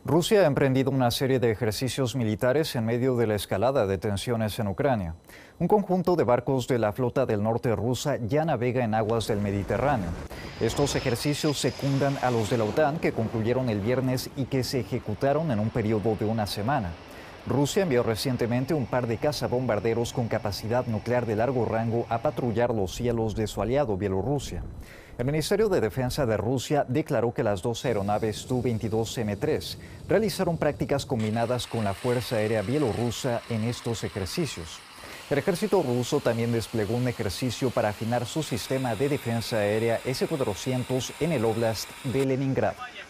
Rusia ha emprendido una serie de ejercicios militares en medio de la escalada de tensiones en Ucrania. Un conjunto de barcos de la flota del norte rusa ya navega en aguas del Mediterráneo. Estos ejercicios secundan a los de la OTAN que concluyeron el viernes y que se ejecutaron en un periodo de una semana. Rusia envió recientemente un par de cazabombarderos con capacidad nuclear de largo rango a patrullar los cielos de su aliado Bielorrusia. El Ministerio de Defensa de Rusia declaró que las dos aeronaves Tu-22M3 realizaron prácticas combinadas con la Fuerza Aérea Bielorrusa en estos ejercicios. El ejército ruso también desplegó un ejercicio para afinar su sistema de defensa aérea S-400 en el óblast de Leningrado.